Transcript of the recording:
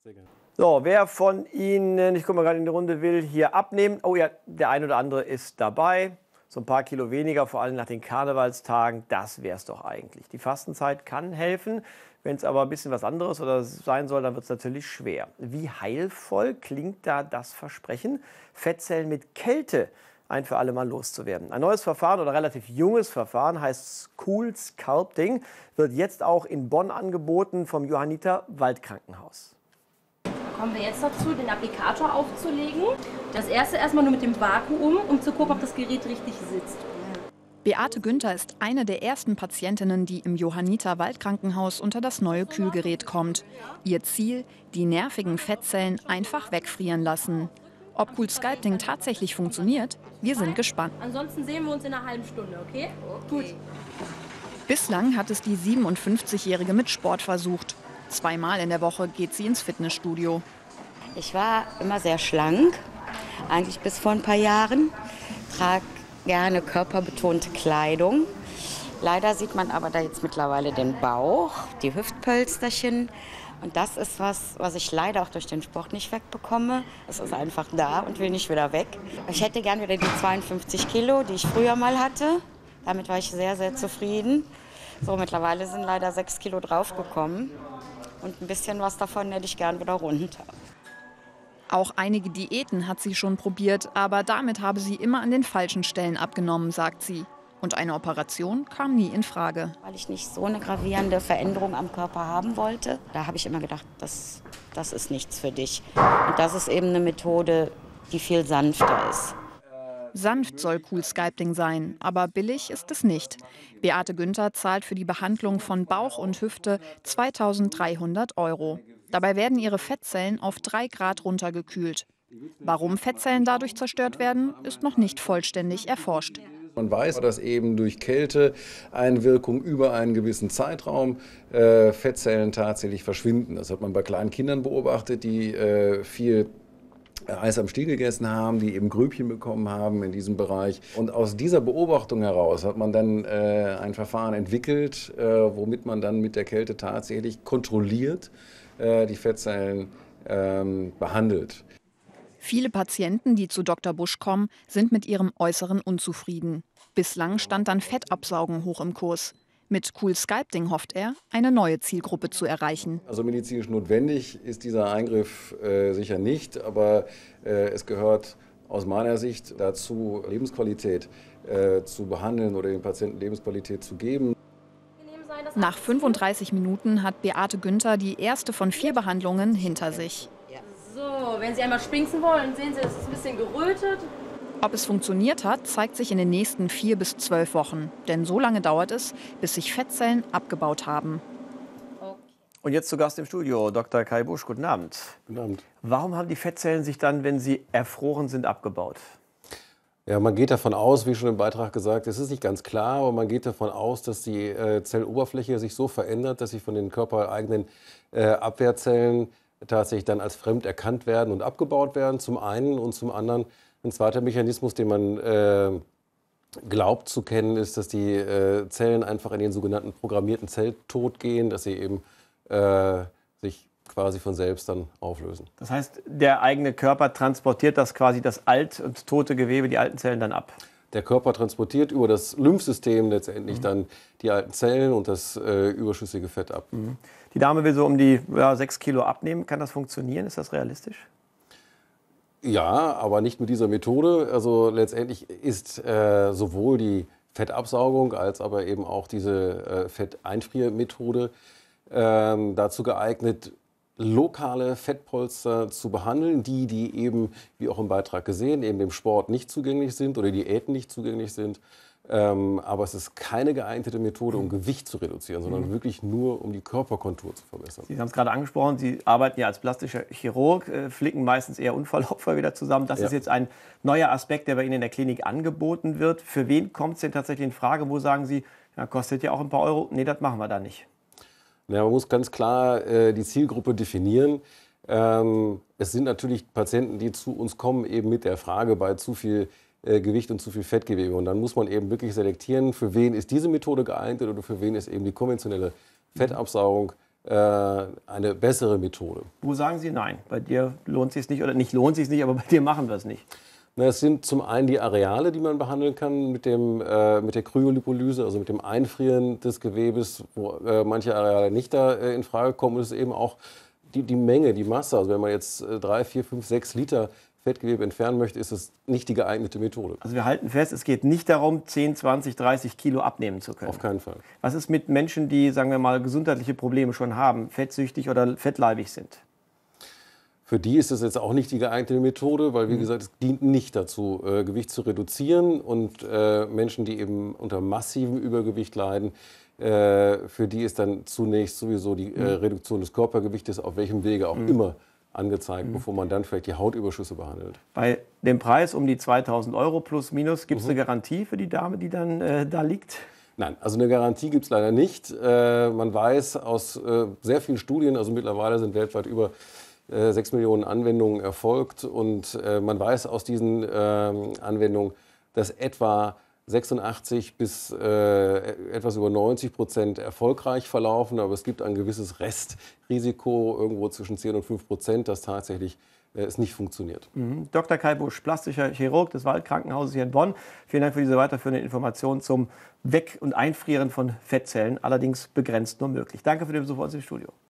Sehr gerne. So, wer von Ihnen, ich gucke mal gerade in die Runde, will hier abnehmen? Oh ja, der ein oder andere ist dabei. So ein paar Kilo weniger, vor allem nach den Karnevalstagen, das wäre es doch eigentlich. Die Fastenzeit kann helfen. Wenn es aber ein bisschen was anderes oder sein soll, dann wird es natürlich schwer. Wie heilvoll klingt da das Versprechen, Fettzellen mit Kälte ein für alle Mal loszuwerden? Ein neues Verfahren oder relativ junges Verfahren heißt Cool Sculpting, wird jetzt auch in Bonn angeboten vom Johanniter Waldkrankenhaus. Kommen wir jetzt dazu, den Applikator aufzulegen. Das erste erstmal nur mit dem Vakuum, um zu gucken, ob das Gerät richtig sitzt. Beate Günther ist eine der ersten Patientinnen, die im Johanniter Waldkrankenhaus unter das neue Kühlgerät kommt. Ihr Ziel, die nervigen Fettzellen einfach wegfrieren lassen. Ob Cool Sculpting tatsächlich funktioniert, wir sind gespannt. Ansonsten sehen wir uns in einer halben Stunde, okay? Gut. Bislang hat es die 57-Jährige mit Sport versucht. 2-mal in der Woche geht sie ins Fitnessstudio. Ich war immer sehr schlank, eigentlich bis vor ein paar Jahren. Trage gerne körperbetonte Kleidung. Leider sieht man aber da jetzt mittlerweile den Bauch, die Hüftpölsterchen. Und das ist was ich leider auch durch den Sport nicht wegbekomme. Es ist einfach da und will nicht wieder weg. Ich hätte gern wieder die 52 Kilo, die ich früher mal hatte. Damit war ich sehr, sehr zufrieden. So, mittlerweile sind leider 6 Kilo draufgekommen. Und ein bisschen was davon hätte ich gern wieder runter. Auch einige Diäten hat sie schon probiert, aber damit habe sie immer an den falschen Stellen abgenommen, sagt sie. Und eine Operation kam nie in Frage. Weil ich nicht so eine gravierende Veränderung am Körper haben wollte. Da habe ich immer gedacht, das ist nichts für dich. Und das ist eben eine Methode, die viel sanfter ist. Sanft soll Cool Sculpting sein, aber billig ist es nicht. Beate Günther zahlt für die Behandlung von Bauch und Hüfte 2.300 €. Dabei werden ihre Fettzellen auf 3 Grad runtergekühlt. Warum Fettzellen dadurch zerstört werden, ist noch nicht vollständig erforscht. Man weiß, dass eben durch Kälteeinwirkung über einen gewissen Zeitraum Fettzellen tatsächlich verschwinden. Das hat man bei kleinen Kindern beobachtet, die viel Eis am Stiel gegessen haben, die eben Grübchen bekommen haben in diesem Bereich. Und aus dieser Beobachtung heraus hat man dann ein Verfahren entwickelt, womit man dann mit der Kälte tatsächlich kontrolliert die Fettzellen behandelt. Viele Patienten, die zu Dr. Busch kommen, sind mit ihrem Äußeren unzufrieden. Bislang stand dann Fettabsaugen hoch im Kurs. Mit Cool Sculpting hofft er, eine neue Zielgruppe zu erreichen. Also medizinisch notwendig ist dieser Eingriff sicher nicht, aber es gehört aus meiner Sicht dazu, Lebensqualität zu behandeln oder den Patienten Lebensqualität zu geben. Nach 35 Minuten hat Beate Günther die erste von 4 Behandlungen hinter sich. So, wenn Sie einmal spinksen wollen, sehen Sie, es ist ein bisschen gerötet. Ob es funktioniert hat, zeigt sich in den nächsten 4 bis 12 Wochen. Denn so lange dauert es, bis sich Fettzellen abgebaut haben. Und jetzt zu Gast im Studio, Dr. Kai Busch. Guten Abend. Guten Abend. Warum haben die Fettzellen sich dann, wenn sie erfroren sind, abgebaut? Ja, man geht davon aus, wie schon im Beitrag gesagt, es ist nicht ganz klar, aber man geht davon aus, dass die Zelloberfläche sich so verändert, dass sie von den körpereigenen Abwehrzellen tatsächlich dann als fremd erkannt werden und abgebaut werden, zum einen. Und zum anderen, ein zweiter Mechanismus, den man glaubt zu kennen, ist, dass die Zellen einfach in den sogenannten programmierten Zelltod gehen, dass sie eben sich quasi von selbst dann auflösen. Das heißt, der eigene Körper transportiert das quasi das alt und tote Gewebe, die alten Zellen dann ab? Der Körper transportiert über das Lymphsystem letztendlich dann die alten Zellen und das überschüssige Fett ab. Die Dame will so um die 6 Kilo abnehmen. Kann das funktionieren? Ist das realistisch? Ja, aber nicht mit dieser Methode. Also letztendlich ist sowohl die Fettabsaugung als aber eben auch diese Fetteinfriermethode dazu geeignet, lokale Fettpolster zu behandeln, die eben, wie auch im Beitrag gesehen, eben dem Sport nicht zugänglich sind oder Diäten nicht zugänglich sind. Aber es ist keine geeignete Methode, um Gewicht zu reduzieren, sondern wirklich nur, um die Körperkontur zu verbessern. Sie haben es gerade angesprochen, Sie arbeiten ja als plastischer Chirurg, flicken meistens eher Unfallopfer wieder zusammen. Das ist jetzt ein neuer Aspekt, der bei Ihnen in der Klinik angeboten wird. Für wen kommt es denn tatsächlich in Frage? Wo sagen Sie, ja, kostet ja auch ein paar Euro? Nee, das machen wir da nicht. Ja, man muss ganz klar die Zielgruppe definieren. Es sind natürlich Patienten, die zu uns kommen, eben mit der Frage bei zu viel Gewicht und zu viel Fettgewebe. Und dann muss man eben wirklich selektieren, für wen ist diese Methode geeignet oder für wen ist eben die konventionelle Fettabsaugung eine bessere Methode. Wo sagen Sie nein? Bei dir lohnt es sich nicht oder nicht lohnt es sich nicht, aber bei dir machen wir es nicht. Na, es sind zum einen die Areale, die man behandeln kann mit der Kryolipolyse, also mit dem Einfrieren des Gewebes, wo manche Areale nicht da in Frage kommen. Und es ist eben auch die Menge, die Masse. Also wenn man jetzt 3, 4, 5, 6 Liter Fettgewebe entfernen möchte, ist es nicht die geeignete Methode. Also wir halten fest, es geht nicht darum, 10, 20, 30 Kilo abnehmen zu können. Auf keinen Fall. Was ist mit Menschen, die, sagen wir mal, gesundheitliche Probleme schon haben, fettsüchtig oder fettleibig sind? Für die ist es jetzt auch nicht die geeignete Methode, weil, wie gesagt, es dient nicht dazu, Gewicht zu reduzieren. Und Menschen, die eben unter massivem Übergewicht leiden, für die ist dann zunächst sowieso die Reduktion des Körpergewichtes, auf welchem Wege auch immer, angezeigt, bevor man dann vielleicht die Hautüberschüsse behandelt. Bei dem Preis um die 2.000 € plus minus, gibt es eine Garantie für die Dame, die dann da liegt? Nein, also eine Garantie gibt es leider nicht. Man weiß aus sehr vielen Studien, also mittlerweile sind weltweit über 6 Millionen Anwendungen erfolgt und man weiß aus diesen Anwendungen, dass etwa 86 bis etwas über 90% erfolgreich verlaufen, aber es gibt ein gewisses Restrisiko, irgendwo zwischen 10 und 5%, dass tatsächlich es nicht funktioniert. Dr. Kai Busch, plastischer Chirurg des Waldkrankenhauses hier in Bonn. Vielen Dank für diese weiterführenden Informationen zum Weg- und Einfrieren von Fettzellen, allerdings begrenzt nur möglich. Danke für den Besuch bei uns im Studio.